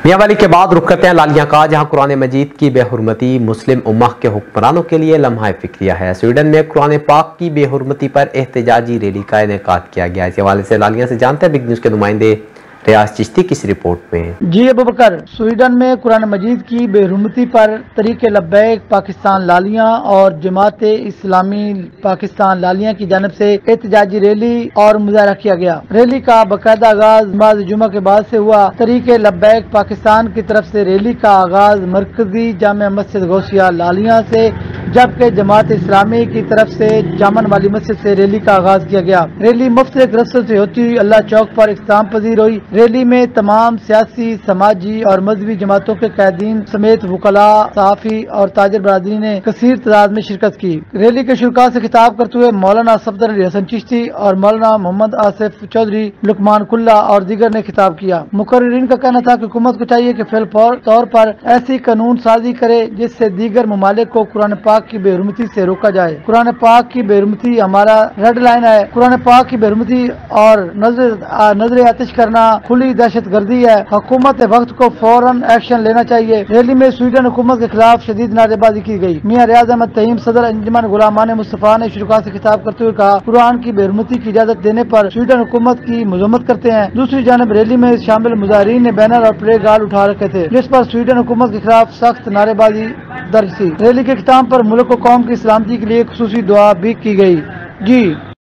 میاں والی کے بعد رخ کرتے ہیں لالیاں کا، جہاں قرآن مجید کی بے حرمتی مسلم امہ کے حکمرانوں کے لیے لمحہ فکریہ ہے۔ سویڈن میں قرآن پاک کی بے حرمتی پر احتجاجی ریلی کا انعقاد کیا گیا۔ اس حوالے سے لالیاں سے جانتے ہیں بگ نیوز کے نمائندے ریاض چشتی کی اس رپورٹ میں۔ جی ابوبکر، سویڈن میں قرآن مجید کی بے حرمتی پر تحریک لبیک پاکستان لالیاں اور جماعت اسلامی پاکستان لالیاں کی جانب سے احتجاجی ریلی اور مظاہرہ کیا گیا۔ ریلی کا باقاعدہ آغاز نماز جمعہ کے بعد سے ہوا۔ تحریک لبیک پاکستان کی طرف سے ریلی کا آغاز مرکزی جامع مسجد غوثیہ لالیاں سے، جبکہ جماعت اسلامی کی طرف سے جامن والی مسجد سے ریلی کا آغاز کیا گیا۔ ریلی مختلف رستوں سے ہوتی ہوئی اللہ چوک پر اختتام پذیر ہوئی۔ ریلی میں تمام سیاسی، سماجی اور مذہبی جماعتوں کے قائدین سمیت وکلاء، صحافی اور تاجر برادری نے کثیر تعداد میں شرکت کی۔ ریلی کے شرکاء سے خطاب کرتے ہوئے مولانا صفدر علی حسن چشتی اور مولانا محمد آصف چودھری، لقمان کلہ اور دیگر نے خطاب کیا۔ مقررین کا کہنا تھا کہ حکومت کو چاہیے کہ فی الفور طور پر ایسی قانون سازی کرے جس سے دیگر ممالک کو قرآن پاک کی بے حرمتی سے روکا جائے۔ قرآن پاک کی بے حرمتی ہمارا ریڈ لائن ہے۔ قرآن پاک کی بے حرمتی اور نظر آتش کرنا کھلی دہشت گردی ہے۔ حکومت وقت کو فوراً ایکشن لینا چاہیے۔ ریلی میں سویڈن حکومت کے خلاف شدید نعرے بازی کی گئی۔ میاں ریاض احمد تہیم، صدر انجمن غلامان مصطفیٰ نے شرکاء سے خطاب کرتے ہوئے کہا، قرآن کی بے حرمتی کی اجازت دینے پر سویڈن حکومت کی مذمت کرتے ہیں۔ دوسری جانب ریلی میں شامل مظاہرین نے بینر اور پلے گارڈ اٹھا رکھے تھے، جس پر سویڈن حکومت کے خلاف سخت نعرے بازی درج تھی۔ ریلی کے اختتام پر ملک و قوم کی سلامتی کے لیے خصوصی دعا بھی کی گئی۔ جی